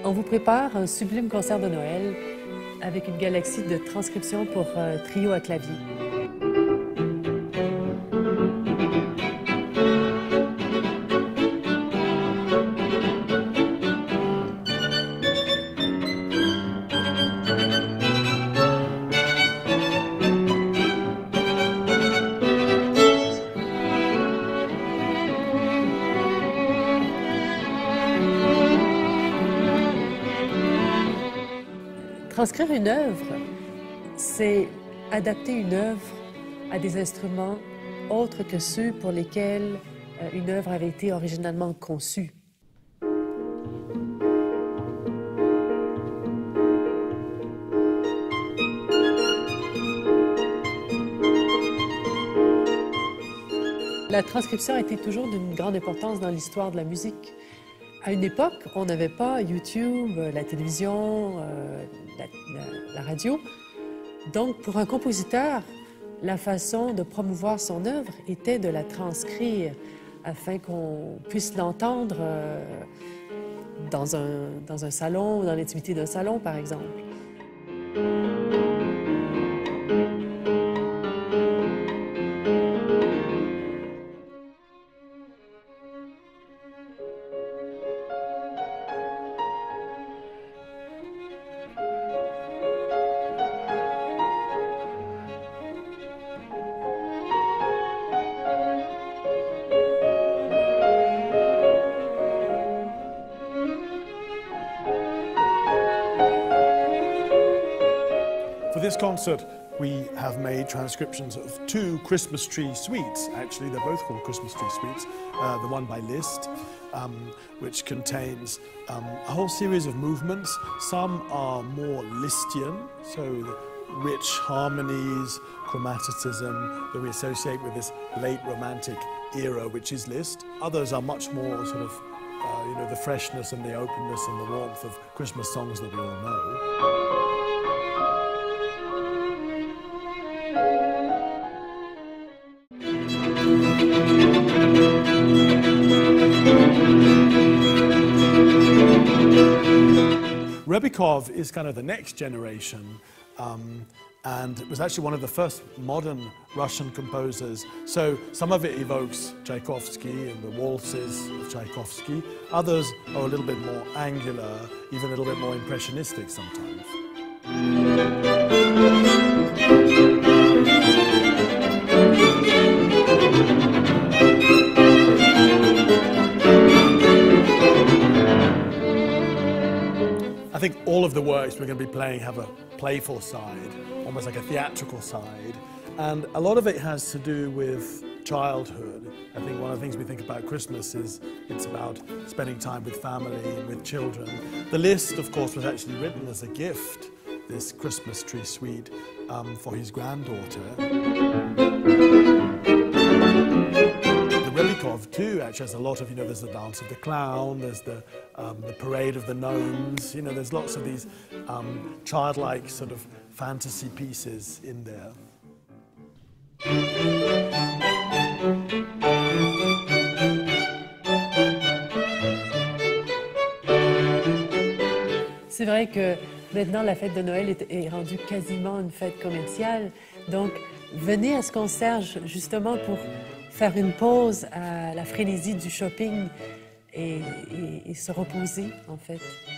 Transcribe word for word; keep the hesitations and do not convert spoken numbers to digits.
On vous prépare un sublime concert de Noël avec une galaxie de transcriptions pour euh, trio à clavier. Transcrire une œuvre, c'est adapter une œuvre à des instruments autres que ceux pour lesquels une œuvre avait été originalement conçue. La transcription a été toujours d'une grande importance dans l'histoire de la musique. À une époque, on n'avait pas YouTube, la télévision, euh, la, la, la radio. Donc, pour un compositeur, la façon de promouvoir son œuvre était de la transcrire afin qu'on puisse l'entendre euh, dans un, dans un salon, dans l'intimité d'un salon, par exemple. For this concert, we have made transcriptions of two Christmas tree suites. Actually, they're both called Christmas tree suites. Uh, the one by Liszt, um, which contains um, a whole series of movements. Some are more Lisztian, so the rich harmonies, chromaticism that we associate with this late Romantic era, which is Liszt. Others are much more sort of, uh, you know, the freshness and the openness and the warmth of Christmas songs that we all know. Rebikov is kind of the next generation, um, and was actually one of the first modern Russian composers. So some of it evokes Tchaikovsky and the waltzes of Tchaikovsky. Others are a little bit more angular, even a little bit more impressionistic sometimes. I think all of the works we're going to be playing have a playful side, almost like a theatrical side, and a lot of it has to do with childhood. I think one of the things we think about Christmas is it's about spending time with family and with children. The Liszt, of course, was actually written as a gift, this Christmas tree suite, um, for his granddaughter. Rebikov too actually has a lot of, you know, there's the Dance of the Clown, there's the, um, the Parade of the Gnomes, you know, there's lots of these um, childlike sort of fantasy pieces in there. C'est vrai que maintenant la fête de Noël est, est rendue quasiment une fête commerciale, donc venez à ce concert justement pour faire une pause à la frénésie du shopping et, et, et se reposer, en fait.